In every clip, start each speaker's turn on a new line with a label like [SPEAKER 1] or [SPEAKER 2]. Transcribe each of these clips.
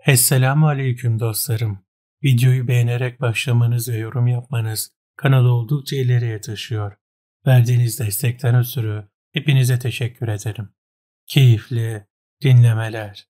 [SPEAKER 1] Esselamu aleyküm dostlarım. Videoyu beğenerek başlamanız ve yorum yapmanız kanalı oldukça ileriye taşıyor. Verdiğiniz destekten ötürü hepinize teşekkür ederim. Keyifli dinlemeler.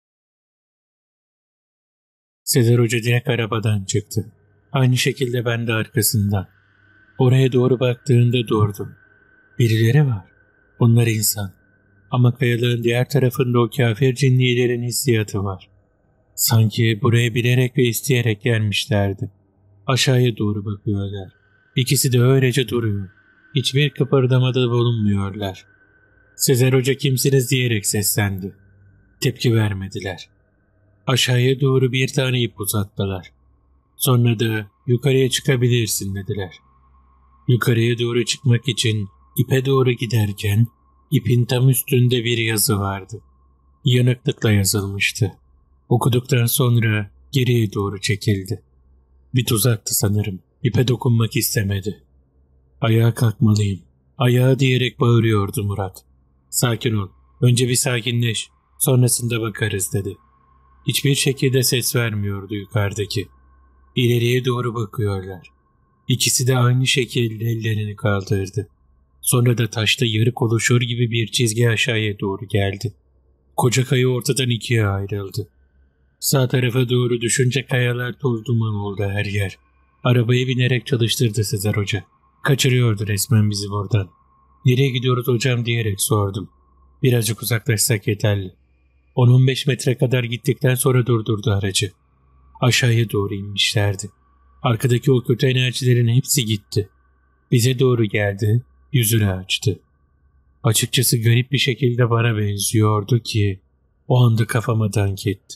[SPEAKER 1] Sezer Hoca direkt arabadan çıktı. Aynı şekilde ben de arkasından. Oraya doğru baktığında durdum. Birileri var. Bunlar insan. Ama kayalığın diğer tarafında o kafir cinnilerin hissiyatı var. Sanki buraya bilerek ve isteyerek gelmişlerdi. Aşağıya doğru bakıyorlar. İkisi de öylece duruyor. Hiçbir kıpırdamada bulunmuyorlar. Sezer Hoca kimsiniz diyerek seslendi. Tepki vermediler. Aşağıya doğru bir tane ip uzattılar. Sonra da yukarıya çıkabilirsin dediler. Yukarıya doğru çıkmak için ipe doğru giderken ipin tam üstünde bir yazı vardı. Yanıklıkla yazılmıştı. Okuduktan sonra geriye doğru çekildi. Bir tuzaktı sanırım. İpe dokunmak istemedi. Ayağa kalkmalıyım. Ayağa diyerek bağırıyordu Murat. Sakin ol. Önce bir sakinleş. Sonrasında bakarız dedi. Hiçbir şekilde ses vermiyordu yukarıdaki. İleriye doğru bakıyorlar. İkisi de aynı şekilde ellerini kaldırdı. Sonra da taşta yarık oluşur gibi bir çizgi aşağıya doğru geldi. Koca kaya ortadan ikiye ayrıldı. Sağ tarafa doğru düşünce kayalar toz duman oldu her yer. Arabayı binerek çalıştırdı Sezer Hoca. Kaçırıyordu resmen bizi buradan. Nereye gidiyoruz hocam diyerek sordum. Birazcık uzaklaşsak yeterli. 10-15 metre kadar gittikten sonra durdurdu aracı. Aşağıya doğru inmişlerdi. Arkadaki o kötü enerjilerin hepsi gitti. Bize doğru geldi, yüzünü açtı. Açıkçası garip bir şekilde bana benziyordu ki o anda kafama dank etti.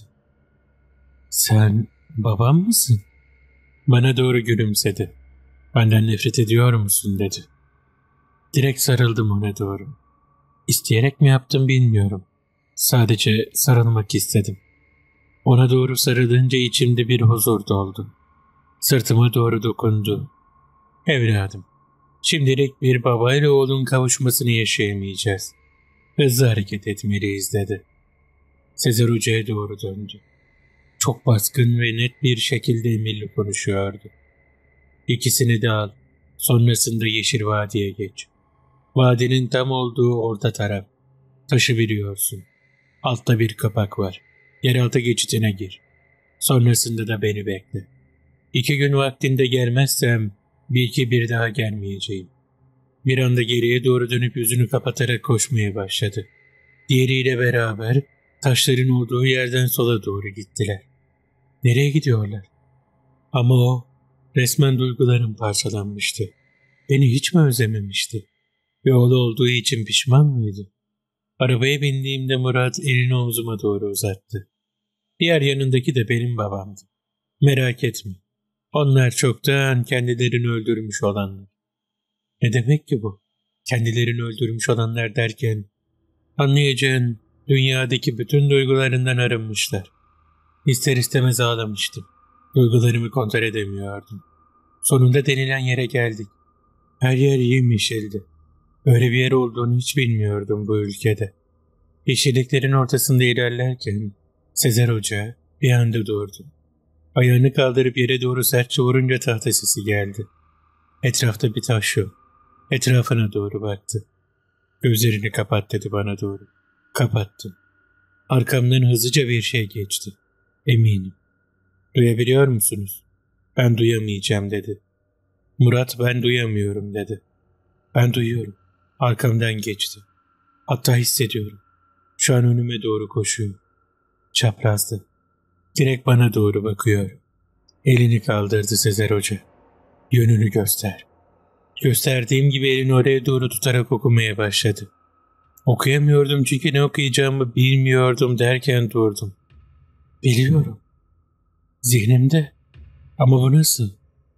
[SPEAKER 1] Sen babam mısın? Bana doğru gülümsedi. Benden nefret ediyor musun dedi. Direkt sarıldım ona doğru. İsteyerek mi yaptım bilmiyorum. Sadece sarılmak istedim. Ona doğru sarılınca içimde bir huzur doldu. Sırtıma doğru dokundu. Evladım, şimdilik bir babayla oğlun kavuşmasını yaşayamayacağız. Hızlı hareket etmeliyiz dedi. Sezer Hoca'ya doğru döndü. Çok baskın ve net bir şekilde emirli konuşuyordu. İkisini de al. Sonrasında Yeşil Vadi'ye geç. Vadinin tam olduğu orta taraf. Taşı biliyorsun. Altta bir kapak var. Yeraltı geçitine gir. Sonrasında da beni bekle. 2 gün vaktinde gelmezsem belki bir daha gelmeyeceğim. Bir anda geriye doğru dönüp yüzünü kapatarak koşmaya başladı. Diğeriyle beraber taşların olduğu yerden sola doğru gittiler. Nereye gidiyorlar? Ama o resmen duygularım parçalanmıştı. Beni hiç mi özlememişti? Ve oğlu olduğu için pişman mıydı? Arabaya bindiğimde Murat elini omzuma doğru uzattı. Diğer yanındaki de benim babamdı. Merak etme. Onlar çoktan kendilerini öldürmüş olanlar. Ne demek ki bu? Kendilerini öldürmüş olanlar derken anlayacağın dünyadaki bütün duygularından arınmışlar. İster istemez ağlamıştım. Duygularımı kontrol edemiyordum. Sonunda denilen yere geldik. Her yer yemyeşildi. Öyle bir yer olduğunu hiç bilmiyordum bu ülkede. Yeşilliklerin ortasında ilerlerken Sezer Hoca bir anda durdu. Ayağını kaldırıp yere doğru sertçe vurunca tahta sesi geldi. Etrafta bir taş yok. Etrafına doğru baktı. Gözlerini kapat dedi bana doğru. Kapattım. Arkamdan hızlıca bir şey geçti. Eminim. Duyabiliyor musunuz? Ben duyamayacağım dedi. Murat ben duyamıyorum dedi. Ben duyuyorum. Arkamdan geçti. Hatta hissediyorum. Şu an önüme doğru koşuyor. Çaprazdı. Direkt bana doğru bakıyor. Elini kaldırdı Sezer Hoca. Yönünü göster. Gösterdiğim gibi elini oraya doğru tutarak okumaya başladı. Okuyamıyordum çünkü ne okuyacağımı bilmiyordum derken durdum. Biliyorum. Zihnimde. Ama bu nasıl?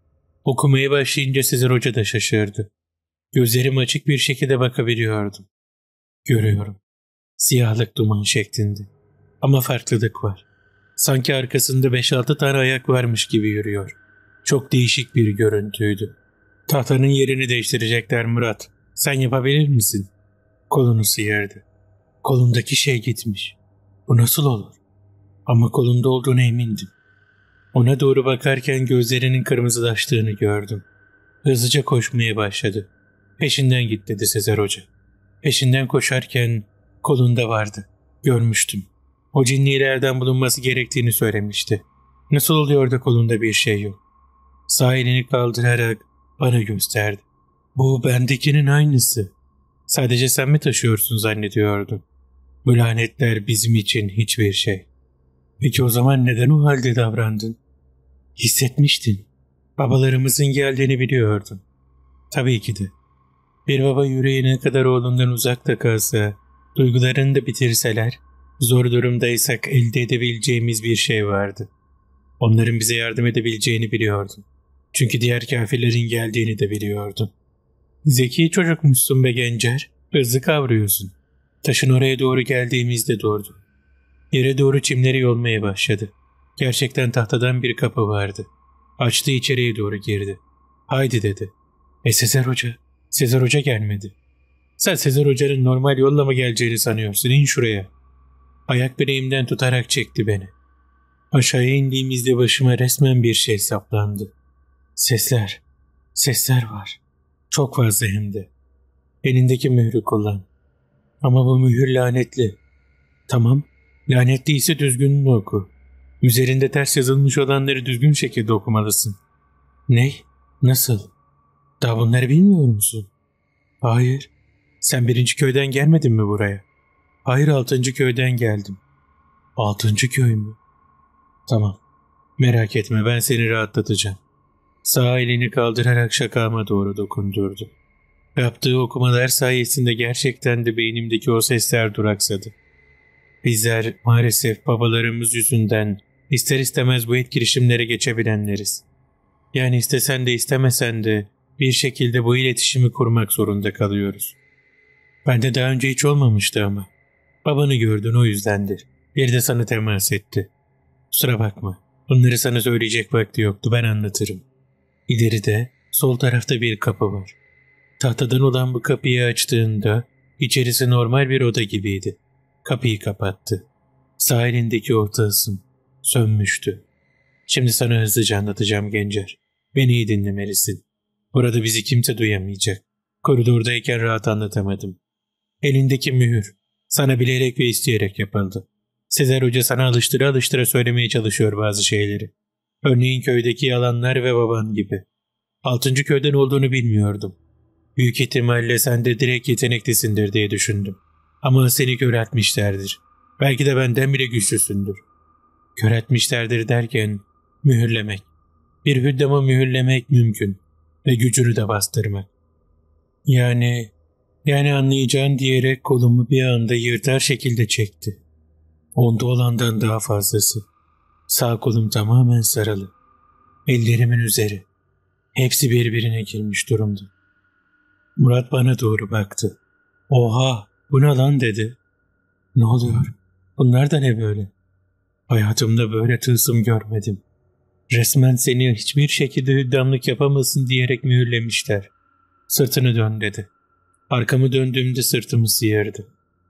[SPEAKER 1] Okumaya başlayınca Sezer Hoca da şaşırdı. Gözlerim açık bir şekilde bakabiliyordum. Görüyorum. Siyahlık duman şeklinde. Ama farklılık var. Sanki arkasında 5-6 tane ayak varmış gibi yürüyor. Çok değişik bir görüntüydü. Tahtanın yerini değiştirecekler Murat. Sen yapabilir misin? Kolunu sıyırdı. Kolundaki şey gitmiş. Bu nasıl olur? Ama kolunda olduğuna emindim. Ona doğru bakarken gözlerinin kırmızılaştığını gördüm. Hızlıca koşmaya başladı. Peşinden git dedi Sezer Hoca. Peşinden koşarken kolunda vardı. Görmüştüm. O cinnilerden bulunması gerektiğini söylemişti. Nasıl oluyor da kolunda bir şey yok? Sağ elini kaldırarak bana gösterdi. Bu bendekinin aynısı. Sadece sen mi taşıyorsun zannediyordum. Bu lanetler bizim için hiçbir şey. Peki o zaman neden o halde davrandın? Hissetmiştin. Babalarımızın geldiğini biliyordun. Tabii ki de. Bir baba yüreği ne kadar oğlundan uzakta kalsa, duygularını da bitirseler, zor durumdaysak elde edebileceğimiz bir şey vardı. Onların bize yardım edebileceğini biliyordun. Çünkü diğer kafirlerin geldiğini de biliyordun. Zeki çocukmuşsun be Gencer, hızlı kavruyorsun. Taşın oraya doğru geldiğimizde durdu. Yere doğru çimleri yolmaya başladı. Gerçekten tahtadan bir kapı vardı. Açtı, içeriye doğru girdi. Haydi dedi. Sezer Hoca. Sezer Hoca gelmedi. Sen Sezer Hoca'nın normal yolla mı geleceğini sanıyorsun? İn şuraya. Ayak bileğimden tutarak çekti beni. Aşağıya indiğimizde başıma resmen bir şey saplandı. Sesler. Sesler var. Çok fazla hem de. Elindeki mührü kullan. Ama bu mühür lanetli. Tamam. Lanetliyse düzgününü oku. Üzerinde ters yazılmış olanları düzgün şekilde okumalısın. Ne? Nasıl? Daha bunları bilmiyor musun? Hayır. Sen 1. köyden gelmedin mi buraya? Hayır, 6. köyden geldim. 6. köy mü? Tamam. Merak etme, ben seni rahatlatacağım. Sağ elini kaldırarak şakağıma doğru dokundurdu. Yaptığı okumalar sayesinde gerçekten de beynimdeki o sesler duraksadı. Bizler maalesef babalarımız yüzünden ister istemez bu etkileşimlere geçebilenleriz. Yani istesen de istemesen de bir şekilde bu iletişimi kurmak zorunda kalıyoruz. Bende daha önce hiç olmamıştı ama. Babanı gördün, o yüzdendir. Bir de sana temas etti. Kusura bakma. Bunları sana söyleyecek vakti yoktu, ben anlatırım. İleride sol tarafta bir kapı var. Tahtadan olan bu kapıyı açtığında içerisi normal bir oda gibiydi. Kapıyı kapattı. Sağ elindeki o tılsım sönmüştü. Şimdi sana hızlıca anlatacağım Gencer. Beni iyi dinlemelisin. Burada bizi kimse duyamayacak. Koridordayken rahat anlatamadım. Elindeki mühür sana bilerek ve isteyerek yapıldı. Sezer Hoca sana alıştıra alıştıra söylemeye çalışıyor bazı şeyleri. Örneğin köydeki yalanlar ve baban gibi. 6. köyden olduğunu bilmiyordum. Büyük ihtimalle sen de direkt yeteneklisindir diye düşündüm. Ama seni köreltmişlerdir. Belki de benden bile güçlüsündür. Köreltmişlerdir derken mühürlemek. Bir hüddamı mühürlemek mümkün ve gücünü de bastırmak. Yani anlayacağın diyerek kolumu bir anda yırtar şekilde çekti. Onda olandan daha fazlası. Sağ kolum tamamen sarılı. Ellerimin üzeri. Hepsi birbirine girmiş durumda. Murat bana doğru baktı. Oha, bu ne lan dedi. Ne oluyor? Bunlar da ne böyle? Hayatımda böyle tılsım görmedim. Resmen seni hiçbir şekilde hüddamlık yapamazsın diyerek mühürlemişler. Sırtını dön dedi. Arkamı döndüğümde sırtımı sıyırdı.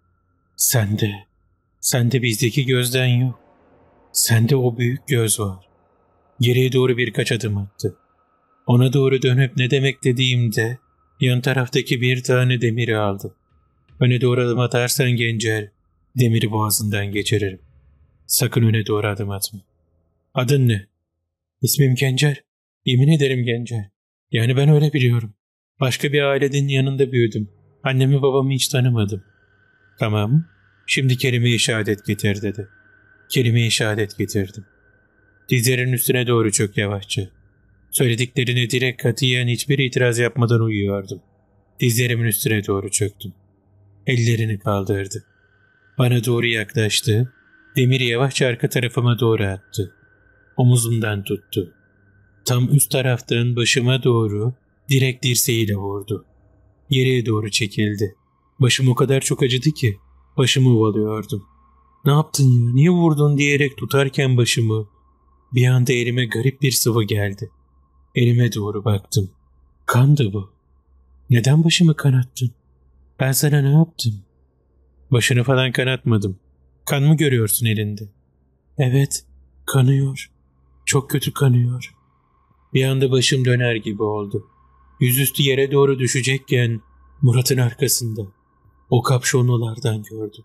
[SPEAKER 1] Sende bizdeki gözden yok. Sende o büyük göz var. Geriye doğru birkaç adım attı. Ona doğru dönüp ne demek dediğimde yan taraftaki bir tane demiri aldı. Öne doğru adım atarsan Gencer, demiri boğazından geçiririm. Sakın öne doğru adım atma. Adın ne? İsmim Gencer. Yemin ederim Gencer. Yani ben öyle biliyorum. Başka bir ailenin yanında büyüdüm. Annemi babamı hiç tanımadım. Tamam. Şimdi kelime-i şehadet getir dedi. Kelime-i şehadet getirdim. Dizlerin üstüne doğru çök yavaşça. Söylediklerine direkt katiyen hiçbir itiraz yapmadan uyuyordum. Dizlerimin üstüne doğru çöktüm. Ellerini kaldırdı. Bana doğru yaklaştı. Demiri yavaşça arka tarafıma doğru attı. Omuzumdan tuttu. Tam üst taraftan başıma doğru direkt dirseğiyle vurdu. Geriye doğru çekildi. Başım o kadar çok acıdı ki başımı ovalıyordum. Ne yaptın ya, niye vurdun diyerek tutarken başımı bir anda elime garip bir sıvı geldi. Elime doğru baktım. Kandı bu. Neden başımı kanattın? Ben sana ne yaptım? Başını falan kanatmadım. Kan mı görüyorsun elinde? Evet, kanıyor. Çok kötü kanıyor. Bir anda başım döner gibi oldu. Yüzüstü yere doğru düşecekken Murat'ın arkasında o kapşonlulardan gördüm.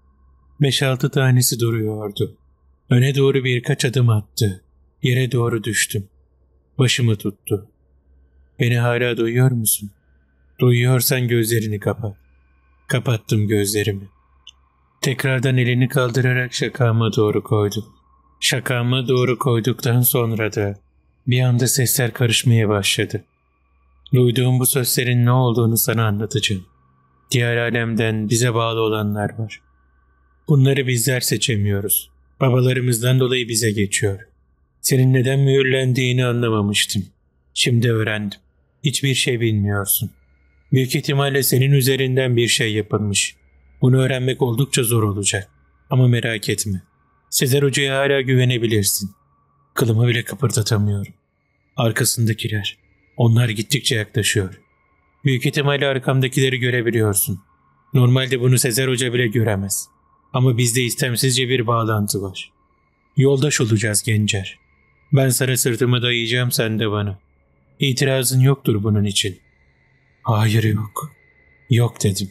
[SPEAKER 1] 5-6 tanesi duruyordu. Öne doğru birkaç adım attı. Yere doğru düştüm. Başımı tuttu. Beni hala duyuyor musun? Duyuyorsan gözlerini kapat. Kapattım gözlerimi. Tekrardan elini kaldırarak şakağıma doğru koydu. Şakağıma doğru koyduktan sonra da bir anda sesler karışmaya başladı. Duyduğum bu sözlerin ne olduğunu sana anlatacağım. Diğer alemden bize bağlı olanlar var. Bunları bizler seçemiyoruz. Babalarımızdan dolayı bize geçiyor. Senin neden mühürlendiğini anlamamıştım. Şimdi öğrendim. Hiçbir şey bilmiyorsun. Büyük ihtimalle senin üzerinden bir şey yapılmış. Bunu öğrenmek oldukça zor olacak. Ama merak etme. Sezer Hoca'ya hala güvenebilirsin. Kılımı bile kıpırdatamıyorum. Arkasındakiler. Onlar gittikçe yaklaşıyor. Büyük ihtimalle arkamdakileri görebiliyorsun. Normalde bunu Sezer Hoca bile göremez. Ama bizde istemsizce bir bağlantı var. Yoldaş olacağız Gencer. Ben sana sırtımı dayayacağım, sen de bana. İtirazın yoktur bunun için. Hayır, yok. Yok dedim.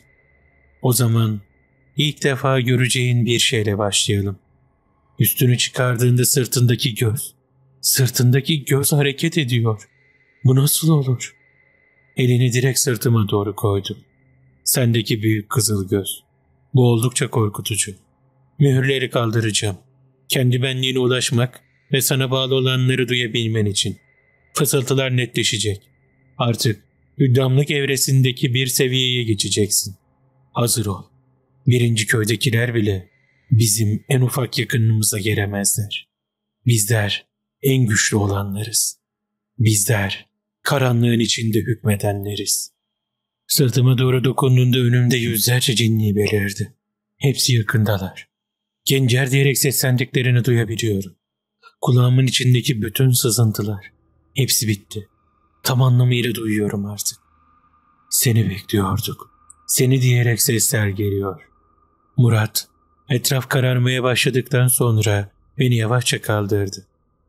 [SPEAKER 1] O zaman ilk defa göreceğin bir şeyle başlayalım. Üstünü çıkardığında sırtındaki göz. Sırtındaki göz hareket ediyor. Bu nasıl olur? Elini direkt sırtıma doğru koydu. Sendeki büyük kızıl göz. Bu oldukça korkutucu. Mühürleri kaldıracağım. Kendi benliğine ulaşmak ve sana bağlı olanları duyabilmen için. Fısıltılar netleşecek. Artık hüddamlık evresindeki bir seviyeye geçeceksin. Hazır ol. 1. köydekiler bile bizim en ufak yakınımıza gelemezler. Bizler en güçlü olanlarız. Bizler karanlığın içinde hükmedenleriz. Sırtıma doğru dokunduğunda önümde yüzlerce cinni belirdi. Hepsi yakındalar. Gencer diyerek seslendiklerini duyabiliyorum. Kulağımın içindeki bütün sızıntılar. Hepsi bitti. Tam anlamıyla duyuyorum artık. Seni bekliyorduk. Seni diyerek sesler geliyor. Murat, etraf kararmaya başladıktan sonra beni yavaşça kaldırdı.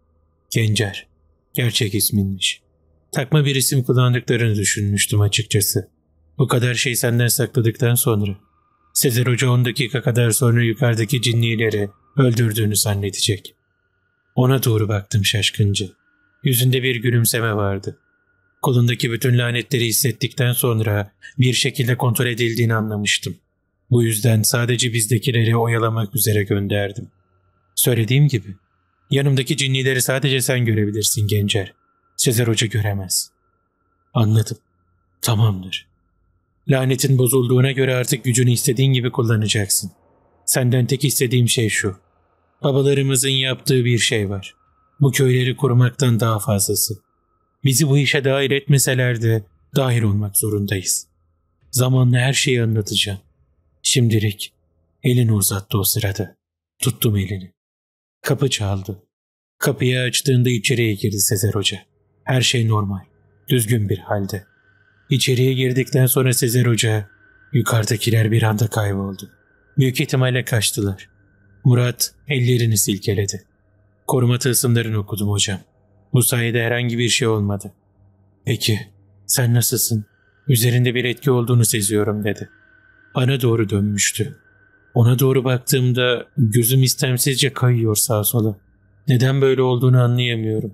[SPEAKER 1] Gencer, gerçek isminmiş. Takma bir isim kullandıklarını düşünmüştüm açıkçası. Bu kadar şey senden sakladıktan sonra Sezer Hoca 10 dakika kadar sonra yukarıdaki cinnileri öldürdüğünü zannedecek. Ona doğru baktım şaşkınca. Yüzünde bir gülümseme vardı. Kolundaki bütün lanetleri hissettikten sonra bir şekilde kontrol edildiğini anlamıştım. Bu yüzden sadece bizdekileri oyalamak üzere gönderdim. Söylediğim gibi, yanımdaki cinnileri sadece sen görebilirsin Gencer. Sezer Hoca göremez. Anladım. Tamamdır. Lanetin bozulduğuna göre artık gücünü istediğin gibi kullanacaksın. Senden tek istediğim şey şu. Babalarımızın yaptığı bir şey var. Bu köyleri korumaktan daha fazlası. Bizi bu işe dahil etmeseler de dahil olmak zorundayız. Zamanla her şeyi anlatacağım. Şimdilik elini uzattı o sırada. Tuttum elini. Kapı çaldı. Kapıyı açtığında içeriye girdi Sezer Hoca. Her şey normal, düzgün bir halde. İçeriye girdikten sonra Sezer Hoca, yukarıdakiler bir anda kayboldu. Büyük ihtimalle kaçtılar. Murat ellerini silkeledi. Koruma tılsımlarını okudum hocam. Bu sayede herhangi bir şey olmadı. Peki, sen nasılsın? Üzerinde bir etki olduğunu seziyorum dedi. Bana doğru dönmüştü. Ona doğru baktığımda gözüm istemsizce kayıyor sağa sola. Neden böyle olduğunu anlayamıyorum.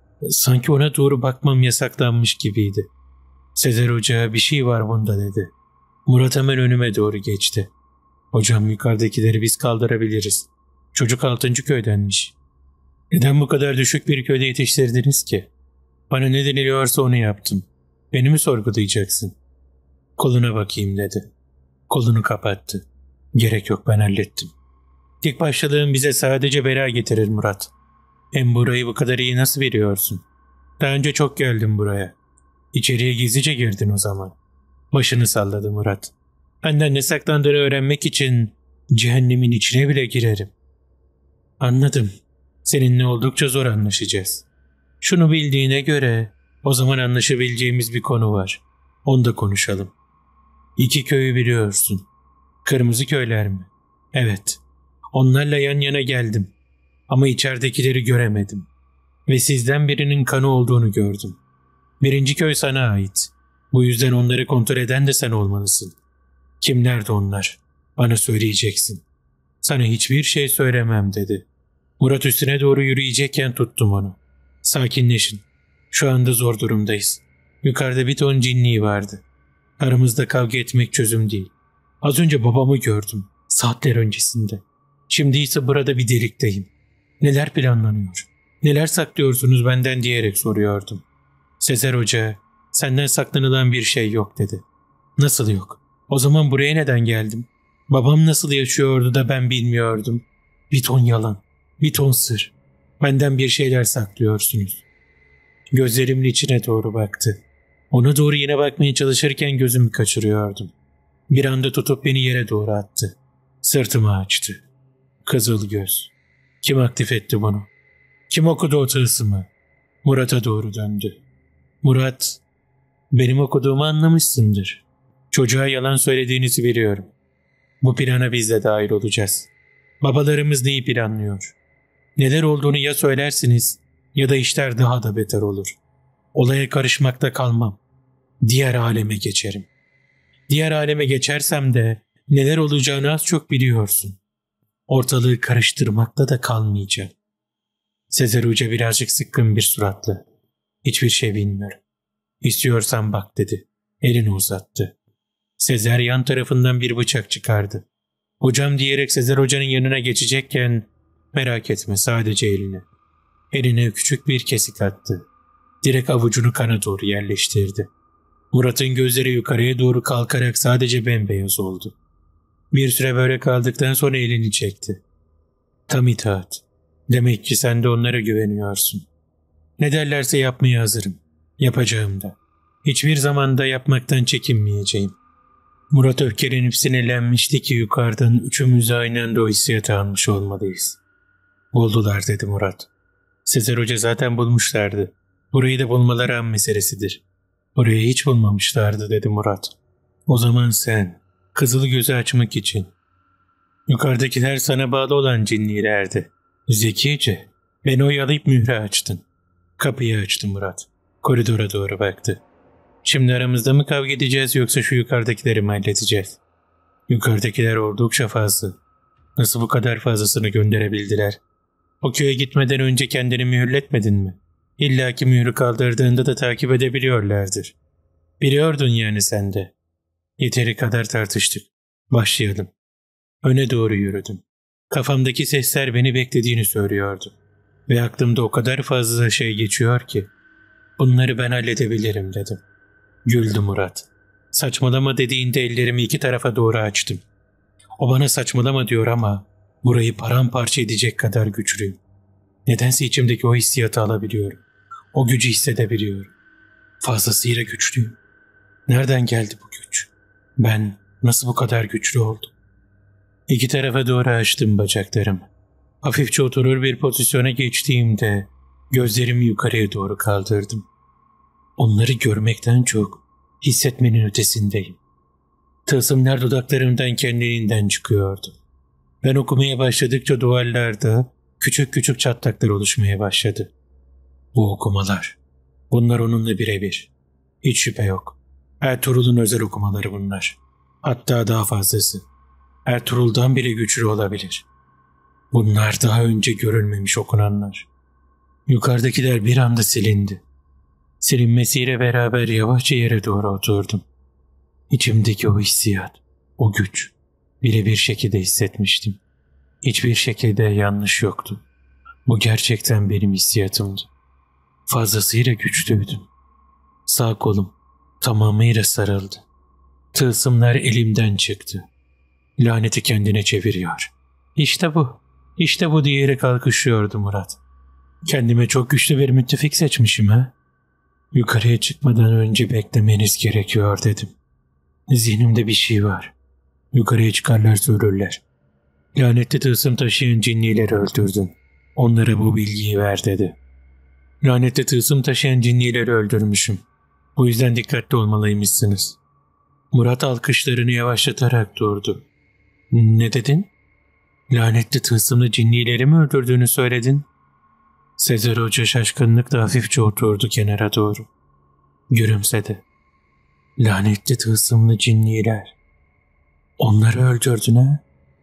[SPEAKER 1] Sanki ona doğru bakmam yasaklanmış gibiydi. Sezer Hoca bir şey var bunda dedi. Murat hemen önüme doğru geçti. Hocam yukarıdakileri biz kaldırabiliriz. Çocuk 6. köydenmiş. Neden bu kadar düşük bir köyde yetiştirdiniz ki? Bana ne deniliyorsa onu yaptım. Beni mi sorgulayacaksın? Koluna bakayım dedi. Kolunu kapattı. Gerek yok, ben hallettim. Tek başladığın bize sadece bela getirir Murat. Hem burayı bu kadar iyi nasıl biliyorsun? Daha önce çok geldim buraya. İçeriye gizlice girdin o zaman. Başını salladı Murat. Benden ne saklandığını öğrenmek için cehennemin içine bile girerim. Anladım. Seninle oldukça zor anlaşacağız. Şunu bildiğine göre o zaman anlaşabileceğimiz bir konu var. Onu da konuşalım. 2 köyü biliyorsun. Kırmızı köyler mi? Evet. Onlarla yan yana geldim. Ama içeridekileri göremedim. Ve sizden birinin kanı olduğunu gördüm. Birinci köy sana ait. Bu yüzden onları kontrol eden de sen olmalısın. Kimlerdi onlar? Bana söyleyeceksin. Sana hiçbir şey söylemem dedi. Murat üstüne doğru yürüyecekken tuttum onu. Sakinleşin. Şu anda zor durumdayız. Yukarıda bir ton cinliği vardı. Aramızda kavga etmek çözüm değil. Az önce babamı gördüm. Saatler öncesinde. Şimdi ise burada bir delikteyim. Neler planlanıyor? Neler saklıyorsunuz benden diyerek soruyordum. Sezer Hoca, senden saklanılan bir şey yok dedi. Nasıl yok? O zaman buraya neden geldim? Babam nasıl yaşıyordu da ben bilmiyordum. Bir ton yalan, bir ton sır. Benden bir şeyler saklıyorsunuz. Gözlerimin içine doğru baktı. Ona doğru yine bakmaya çalışırken gözümü kaçırıyordum. Bir anda tutup beni yere doğru attı. Sırtımı açtı. Kızıl göz. Kim aktif etti bunu? Kim okudu o tılsımı? Murat'a doğru döndü. Murat, benim okuduğumu anlamışsındır. Çocuğa yalan söylediğinizi biliyorum. Bu plana biz de dahil olacağız. Babalarımız neyi planlıyor? Neler olduğunu ya söylersiniz ya da işler daha da beter olur. Olaya karışmakta kalmam. Diğer aleme geçerim. Diğer aleme geçersem de neler olacağını az çok biliyorsun. Ortalığı karıştırmakta da kalmayacağım. Sezer Hoca birazcık sıkkın bir suratla. Hiçbir şey bilmiyorum. İstiyorsan bak dedi. Elini uzattı. Sezer yan tarafından bir bıçak çıkardı. Hocam diyerek Sezer Hoca'nın yanına geçecekken merak etme sadece elini. Eline küçük bir kesik attı. Direkt avucunu kana doğru yerleştirdi. Murat'ın gözleri yukarıya doğru kalkarak sadece bembeyaz oldu. Bir süre böyle kaldıktan sonra elini çekti. Tam itaat. Demek ki sen de onlara güveniyorsun. Ne derlerse yapmaya hazırım. Yapacağım da. Hiçbir zaman da yapmaktan çekinmeyeceğim. Murat öfkelenip sinirlenmişti ki yukarıdan üçümüz aynı anda o hissiyatı almış olmalıyız. Buldular dedi Murat. Sezer Hoca zaten bulmuşlardı. Burayı da bulmaları an meselesidir. Burayı hiç bulmamışlardı dedi Murat. O zaman sen, kızılı gözü açmak için. Yukarıdakiler sana bağlı olan cinlilerdi. Zekice, beni oyalayıp mühre açtın. Kapıyı açtı Murat. Koridora doğru baktı. Şimdi aramızda mı kavga edeceğiz yoksa şu yukarıdakileri mi halledeceğiz? Yukarıdakiler oldukça fazla. Nasıl bu kadar fazlasını gönderebildiler? O köye gitmeden önce kendini mühürletmedin mi? İlla ki mührü kaldırdığında da takip edebiliyorlardır. Biliyordun yani sen de. Yeteri kadar tartıştık. Başlayalım. Öne doğru yürüdüm. Kafamdaki sesler beni beklediğini söylüyordu. Ve aklımda o kadar fazla şey geçiyor ki. Bunları ben halledebilirim dedim. Güldü Murat. Saçmalama dediğinde ellerimi iki tarafa doğru açtım. O bana saçmalama diyor ama burayı paramparça edecek kadar güçlüyüm. Nedense içimdeki o hissiyatı alabiliyorum. O gücü hissedebiliyorum. Fazlasıyla güçlüyüm. Nereden geldi bu güç? Ben nasıl bu kadar güçlü oldum? İki tarafa doğru açtım bacaklarımı. Hafifçe oturur bir pozisyona geçtiğimde gözlerimi yukarıya doğru kaldırdım. Onları görmekten çok hissetmenin ötesindeyim. Tılsımlar dudaklarımdan kendiliğinden çıkıyordu. Ben okumaya başladıkça duvarlarda küçük küçük çatlaklar oluşmaya başladı. Bu okumalar, bunlar onunla birebir. Hiç şüphe yok. Ertuğrul'un özel okumaları bunlar. Hatta daha fazlası. Ertuğrul'dan bile güçlü olabilir. Bunlar daha önce görülmemiş okunanlar. Yukarıdakiler bir anda silindi. Silinmesiyle beraber yavaşça yere doğru oturdum. İçimdeki o hissiyat, o güç, birebir şekilde hissetmiştim. Hiçbir şekilde yanlış yoktu. Bu gerçekten benim hissiyatımdı. Fazlasıyla güçlüydüm. Sağ kolum tamamıyla sarıldı. Tılsımlar elimden çıktı. Laneti kendine çeviriyor. İşte bu, işte bu diyerek alkışlıyordu Murat. Kendime çok güçlü bir müttefik seçmişim ha. Yukarıya çıkmadan önce beklemeniz gerekiyor dedim. Zihnimde bir şey var. Yukarıya çıkarlarsa ölürler. Lanetli tılsım taşıyan cinnileri öldürdün. Onlara bu bilgiyi ver dedi. Lanetli tılsım taşıyan cinnileri öldürmüşüm. Bu yüzden dikkatli Lanetli tılsımlı cinnileri mi öldürdüğünü söyledin? Sezer Hoca şaşkınlıkla hafifçe oturdu kenara doğru. Gülümsedi. Lanetli tılsımlı cinniler. Onları öldürdün ha?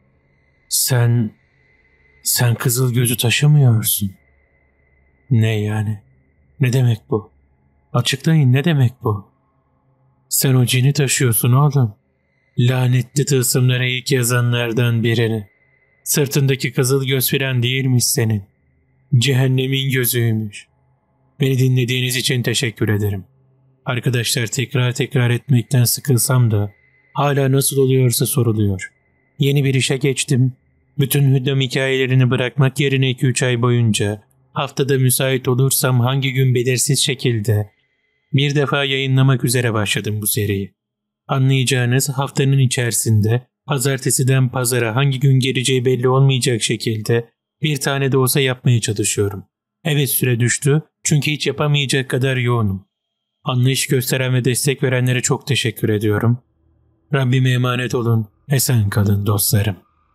[SPEAKER 1] Sen kızıl gözü taşımıyorsun. Ne yani? Ne demek bu? Açıklayın, ne demek bu? Sen o cini taşıyorsun oğlum. Lanetli tılsımlara ilk yazanlardan birini. Sırtındaki kızıl göz filan değilmiş senin. Cehennemin gözüymüş. Beni dinlediğiniz için teşekkür ederim. Arkadaşlar, tekrar etmekten sıkılsam da hala nasıl oluyorsa soruluyor. Yeni bir işe geçtim. Bütün hüddam hikayelerini bırakmak yerine 2-3 ay boyunca haftada müsait olursam hangi gün belirsiz şekilde bir defa yayınlamak üzere başladım bu seriyi. Anlayacağınız, haftanın içerisinde pazartesiden pazara hangi gün geleceği belli olmayacak şekilde bir tane de olsa yapmaya çalışıyorum. Evet, süre düştü çünkü hiç yapamayacak kadar yoğunum. Anlayış gösteren ve destek verenlere çok teşekkür ediyorum. Rabbime emanet olun, esen kalın dostlarım.